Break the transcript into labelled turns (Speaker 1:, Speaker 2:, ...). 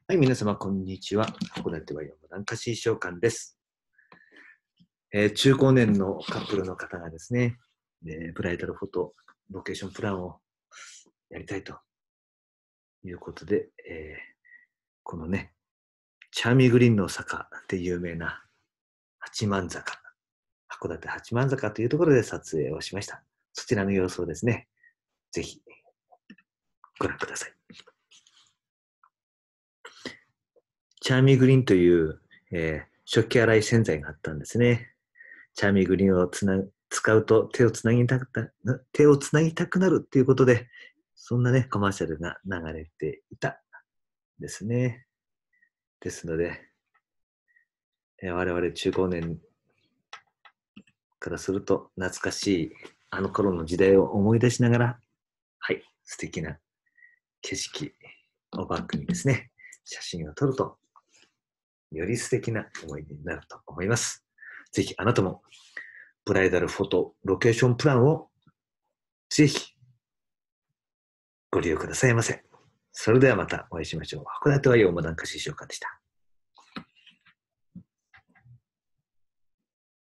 Speaker 1: はい、皆様、こんにちは。函館は山南菓子商館です。中高年のカップルの方がですね、ブライダルフォト、ロケーションプランをやりたいということで、このね、チャーミーグリーンの坂で有名な八幡坂、函館八幡坂というところで撮影をしました。そちらの様子をですね、ぜひご覧ください。チャーミーグリーンという、食器洗い洗剤があったんですね。チャーミーグリーンを使うと手をつなぎたくなるっていうことで、そんなね、コマーシャルが流れていたんですね。ですので、我々中高年からすると懐かしいあの頃の時代を思い出しながら、はい、素敵な景色をバックにですね、写真を撮ると、より素敵な思い出になると思います。ぜひあなたもブライダルフォトロケーションプランをぜひご利用くださいませ。それではまたお会いしましょう。函館は山南菓子商館でした。